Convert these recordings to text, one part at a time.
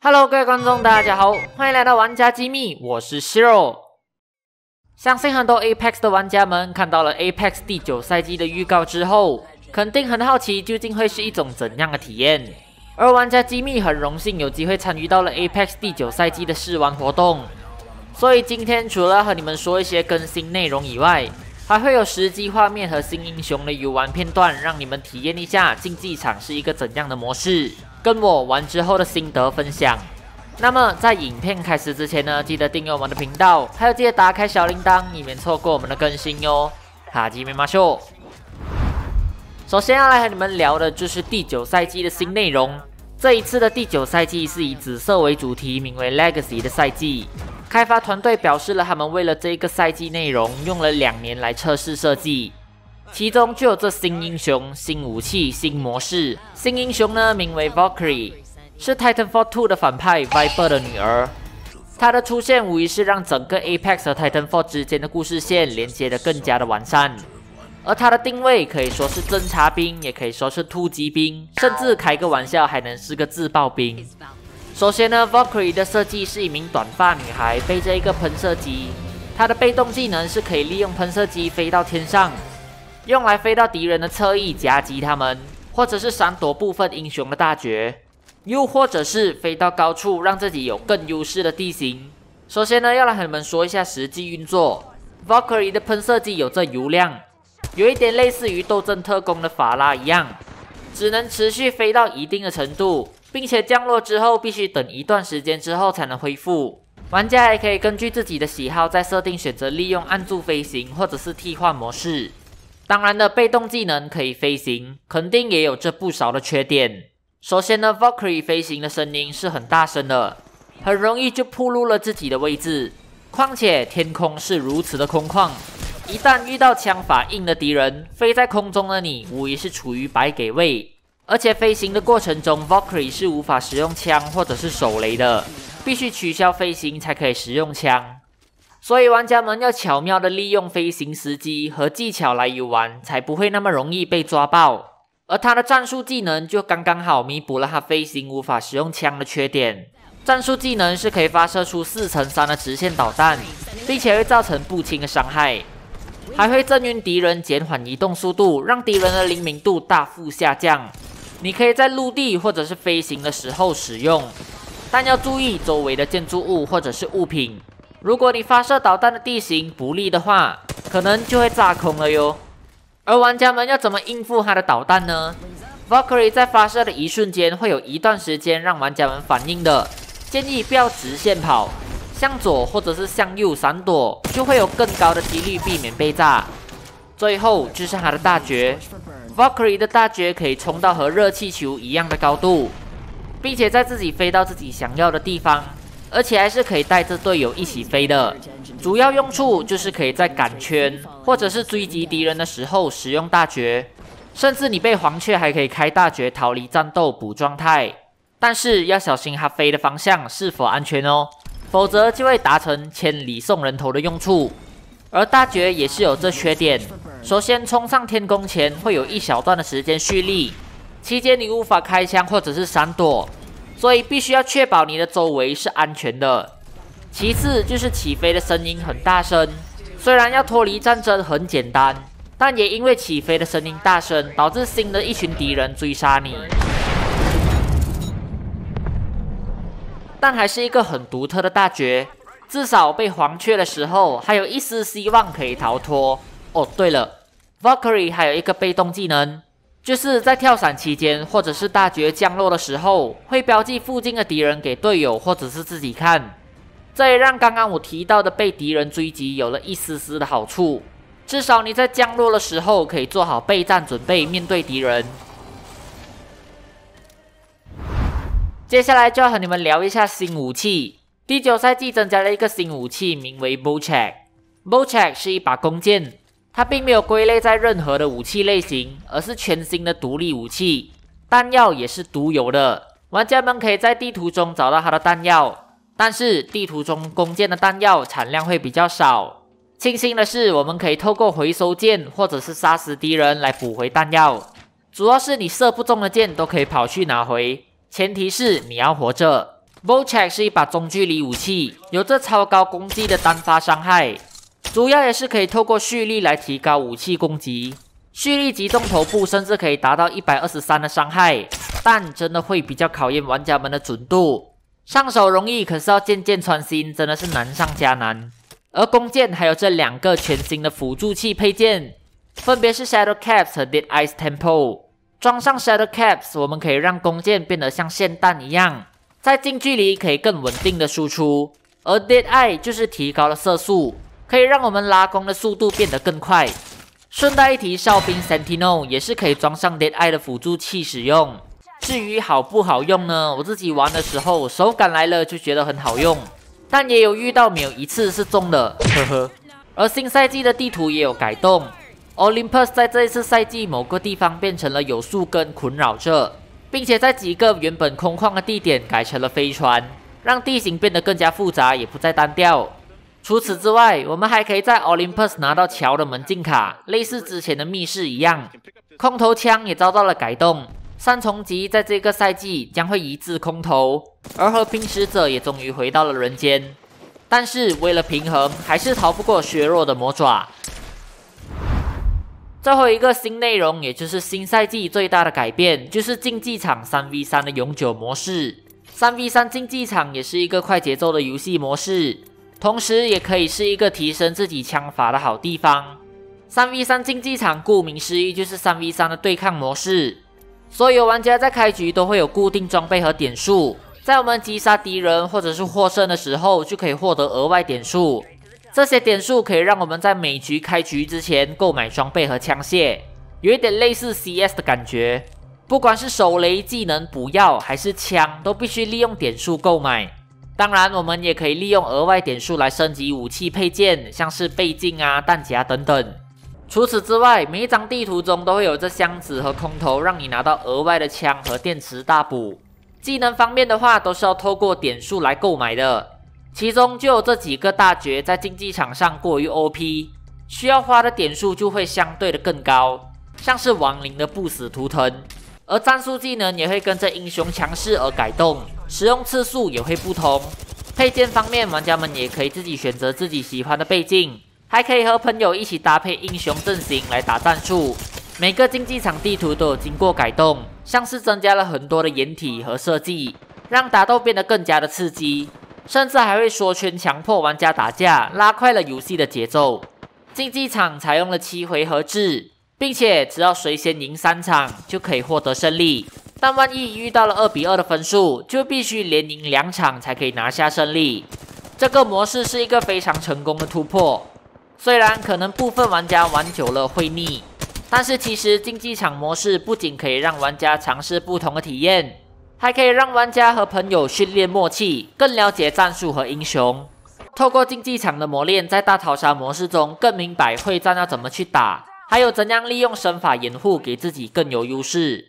Hello， 各位观众，大家好，欢迎来到玩家机密，我是 Shiro。相信很多 Apex 的玩家们看到了 Apex 第9赛季的预告之后，肯定很好奇究竟会是一种怎样的体验。而玩家机密很荣幸有机会参与到了 Apex 第9赛季的试玩活动，所以今天除了和你们说一些更新内容以外，还会有实际画面和新英雄的游玩片段，让你们体验一下竞技场是一个怎样的模式，跟我玩之后的心得分享。那么在影片开始之前呢，记得订阅我们的频道，还有记得打开小铃铛，以免错过我们的更新哟。哈基米马秀。首先要来和你们聊的就是第9赛季的新内容。这一次的第9赛季是以紫色为主题，名为 Legacy 的赛季。开发团队表示了他们为了这个赛季内容用了2年来测试设计，其中就有这新英雄、新武器、新模式。新英雄呢名为 Valkyrie， 是 Titanfall 2的反派 Viper 的女儿。她的出现无疑是让整个 Apex 和 Titanfall 之间的故事线连接得更加的完善。而她的定位可以说是侦察兵，也可以说是突击兵，甚至开个玩笑还能是个自爆兵。首先呢 Valkyrie 的设计是一名短发女孩，背着一个喷射机。她的被动技能是可以利用喷射机飞到天上，用来飞到敌人的侧翼夹击他们，或者是闪躲部分英雄的大绝，又或者是飞到高处让自己有更优势的地形。首先呢，要来和你们说一下实际运作。Valkyrie 的喷射机有着油量，有一点类似于斗阵特工的法拉一样，只能持续飞到一定的程度，并且降落之后必须等一段时间之后才能恢复。玩家也可以根据自己的喜好在设定选择利用按住飞行或者是替换模式。当然的，被动技能可以飞行，肯定也有着不少的缺点。首先呢 Valkyrie 飞行的声音是很大声的，很容易就暴露了自己的位置，况且天空是如此的空旷，一旦遇到枪法硬的敌人，飞在空中的你无疑是处于白给位。而且飞行的过程中 Valkyrie 是无法使用枪或者是手雷的，必须取消飞行才可以使用枪。所以玩家们要巧妙的利用飞行时机和技巧来游玩，才不会那么容易被抓爆。而他的战术技能就刚刚好弥补了他飞行无法使用枪的缺点。战术技能是可以发射出4×3的直线导弹，并且会造成不轻的伤害，还会震晕敌人，减缓移动速度，让敌人的灵敏度大幅下降。你可以在陆地或者是飞行的时候使用，但要注意周围的建筑物或者是物品。如果你发射导弹的地形不利的话，可能就会炸空了哟。而玩家们要怎么应付它的导弹呢？ Valkyrie 在发射的一瞬间会有一段时间让玩家们反应的，建议不要直线跑，向左或者是向右闪躲，就会有更高的几率避免被炸。最后就是它的大绝。Valkyrie 的大绝可以冲到和热气球一样的高度，并且在自己飞到自己想要的地方，而且还是可以带着队友一起飞的。主要用处就是可以在赶圈或者是追击敌人的时候使用大绝，甚至你被黄雀还可以开大绝逃离战斗补状态。但是要小心它飞的方向是否安全哦，否则就会达成千里送人头的用处。而大绝也是有这缺点，首先冲上天空前会有一小段的时间蓄力，期间你无法开枪或者是闪躲，所以必须要确保你的周围是安全的。其次就是起飞的声音很大声，虽然要脱离战争很简单，但也因为起飞的声音大声，导致新的一群敌人追杀你。但还是一个很独特的大绝，至少被黄雀的时候还有一丝希望可以逃脱。哦，对了 Valkyrie 还有一个被动技能，就是在跳伞期间或者是大绝降落的时候，会标记附近的敌人给队友或者是自己看。这也让刚刚我提到的被敌人追击有了一丝丝的好处，至少你在降落的时候可以做好备战准备，面对敌人。接下来就要和你们聊一下新武器。第9赛季增加了一个新武器，名为 Bocek。Bocek 是一把弓箭，它并没有归类在任何的武器类型，而是全新的独立武器，弹药也是独有的。玩家们可以在地图中找到它的弹药，但是地图中弓箭的弹药产量会比较少。庆幸的是，我们可以透过回收箭或者是杀死敌人来补回弹药，主要是你射不中的箭都可以跑去拿回，前提是你要活着。 Volchek 是一把中距离武器，有着超高攻击的单发伤害，主要也是可以透过蓄力来提高武器攻击。蓄力击中头部甚至可以达到123的伤害，但真的会比较考验玩家们的准度。上手容易，可是要渐渐穿心，真的是难上加难。而弓箭还有这2个全新的辅助器配件，分别是 Shadow Caps 和 Dead Eyes Tempo。装上 Shadow Caps， 我们可以让弓箭变得像霰弹一样，在近距离可以更稳定的输出。而 Dead Eye 就是提高了射速，可以让我们拉弓的速度变得更快。顺带一提，哨兵 Sentinel 也是可以装上 Dead Eye 的辅助器使用。至于好不好用呢？我自己玩的时候手感来了就觉得很好用，但也有遇到没有一次是中的，呵呵。而新赛季的地图也有改动 ，Olympus 在这一次赛季某个地方变成了有树根困扰着，并且在几个原本空旷的地点改成了飞船，让地形变得更加复杂，也不再单调。除此之外，我们还可以在 Olympus 拿到桥的门禁卡，类似之前的密室一样。空投枪也遭到了改动，3重级在这个赛季将会移至空投，而和平使者也终于回到了人间。但是为了平衡，还是逃不过削弱的魔爪。最后一个新内容，也就是新赛季最大的改变，就是竞技场 3v3 的永久模式。3v3 竞技场也是一个快节奏的游戏模式，同时也可以是一个提升自己枪法的好地方。3v3 竞技场顾名思义就是 3v3 的对抗模式，所有玩家在开局都会有固定装备和点数，在我们击杀敌人或者是获胜的时候，就可以获得额外点数。这些点数可以让我们在每局开局之前购买装备和枪械，有一点类似 CS 的感觉。不管是手雷、技能、补药还是枪，都必须利用点数购买。当然，我们也可以利用额外点数来升级武器配件，像是倍镜啊、弹夹等等。除此之外，每一张地图中都会有这箱子和空投，让你拿到额外的枪和电池大补。技能方面的话，都是要透过点数来购买的，其中就有这几个大绝在竞技场上过于 OP， 需要花的点数就会相对的更高，像是亡灵的不死图腾。而战术技能也会跟着英雄强势而改动，使用次数也会不同。配件方面，玩家们也可以自己选择自己喜欢的倍镜，还可以和朋友一起搭配英雄阵型来打战术。每个竞技场地图都有经过改动，像是增加了很多的掩体和设计，让打斗变得更加的刺激，甚至还会缩圈强迫玩家打架，拉快了游戏的节奏。竞技场采用了7回合制，并且只要谁先赢3场就可以获得胜利，但万一遇到了2比2的分数，就必须连赢2场才可以拿下胜利。这个模式是一个非常成功的突破，虽然可能部分玩家玩久了会腻，但是其实竞技场模式不仅可以让玩家尝试不同的体验，还可以让玩家和朋友训练默契，更了解战术和英雄。透过竞技场的磨练，在大逃杀模式中更明白会战要怎么去打，还有怎样利用身法掩护给自己更有优势。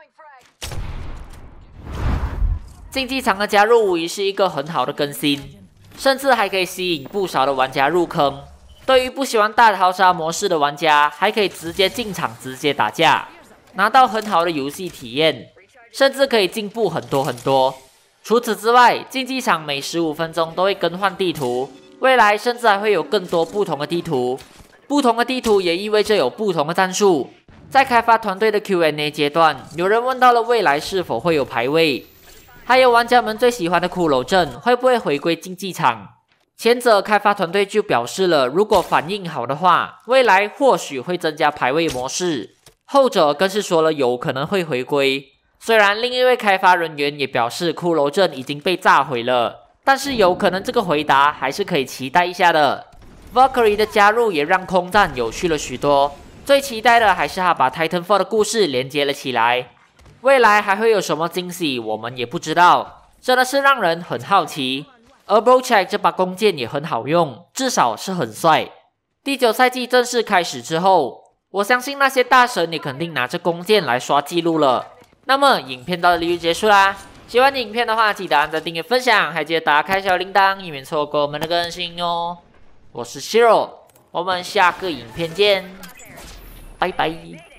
竞技场的加入无疑是一个很好的更新，甚至还可以吸引不少的玩家入坑。对于不喜欢大逃杀模式的玩家，还可以直接进场直接打架，拿到很好的游戏体验，甚至可以进步很多很多。除此之外，竞技场每15分钟都会更换地图，未来甚至还会有更多不同的地图。不同的地图也意味着有不同的战术。在开发团队的 Q&A 阶段，有人问到了未来是否会有排位，还有玩家们最喜欢的骷髅阵会不会回归竞技场。前者开发团队就表示了，如果反应好的话，未来或许会增加排位模式。后者更是说了有可能会回归。虽然另一位开发人员也表示骷髅阵已经被炸毁了，但是有可能这个回答还是可以期待一下的。Valkyrie 的加入也让空战有趣了许多，最期待的还是他把 Titanfall 的故事连接了起来。未来还会有什么惊喜，我们也不知道，真的是让人很好奇。而 Volchek 这把弓箭也很好用，至少是很帅。第9赛季正式开始之后，我相信那些大神也肯定拿着弓箭来刷记录了。那么影片到这里就结束啦，喜欢影片的话记得按赞、订阅、分享，还记得打开小铃铛，以免错过我们的更新哦。我是 Shiro， 我们下个影片见，拜拜。